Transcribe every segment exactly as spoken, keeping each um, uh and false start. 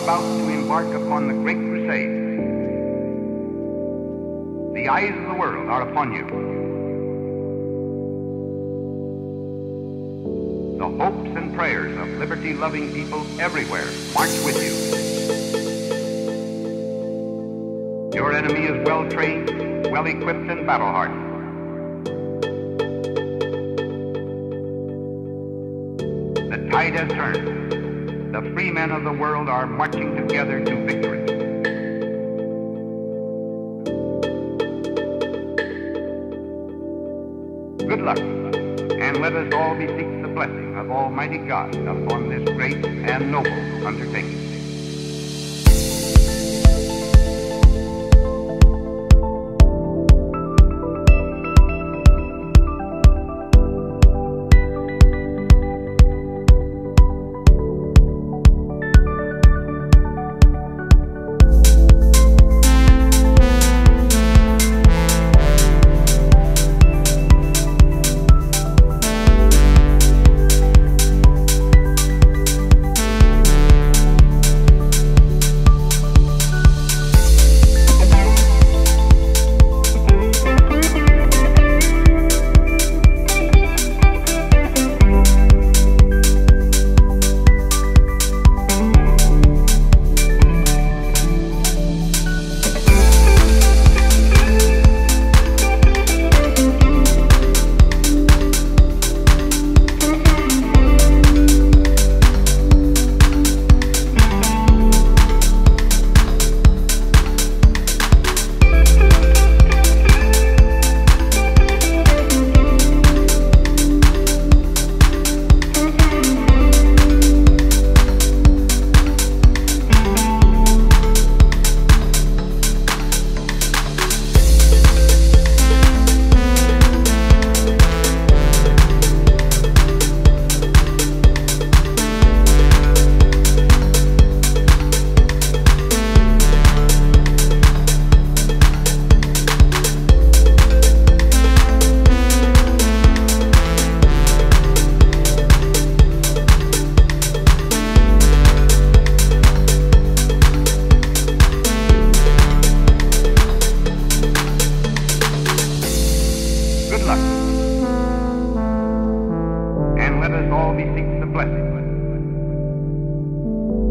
about to embark upon the great crusade. The eyes of the world are upon you. The hopes and prayers of liberty-loving people everywhere march with you. Your enemy is well-trained, well-equipped, and battle-hardened. The tide has turned. The free men of the world are marching together to victory. Good luck, and let us all beseech the blessing of Almighty God upon this great and noble undertaking.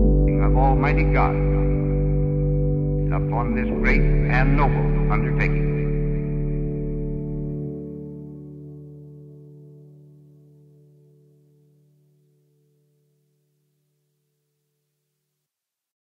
Almighty God upon this great and noble undertaking.